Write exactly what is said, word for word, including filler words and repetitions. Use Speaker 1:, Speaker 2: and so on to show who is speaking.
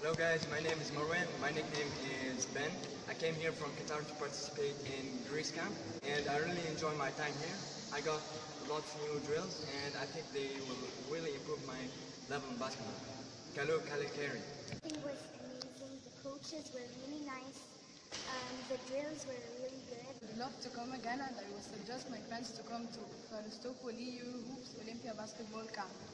Speaker 1: Hello guys, my name is Marwan. My nickname is Ben. I came here from Qatar to participate in Greece camp and I really enjoy my time here. I got lots of new drills and I think they will really improve my level in basketball. Kalu Kalikari.
Speaker 2: It was amazing. The coaches were really nice. Um, the drills were really good.
Speaker 3: I'd love to come again and I would suggest my friends to come to Karistopoli Hoops Olympia Basketball Camp.